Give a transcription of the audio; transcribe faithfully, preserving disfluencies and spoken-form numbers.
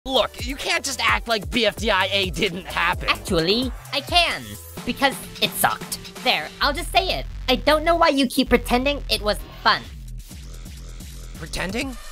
Look, you can't just act like B F D I A didn't happen. Actually, I can, because it sucked. There, I'll just say it. I don't know why you keep pretending it was fun. Pretending?